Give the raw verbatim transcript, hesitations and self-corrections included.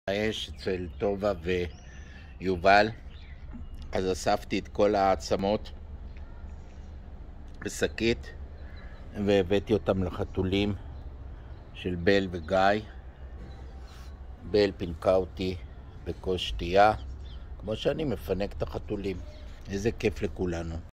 האש אצל טובה ויובל, אז אספתי את כל העצמות בשקית והבאתי אותם לחתולים של בל וגיא. בל פינקה אותי בכוס שתייה, כמו שאני מפנק את החתולים. איזה כיף לכולנו.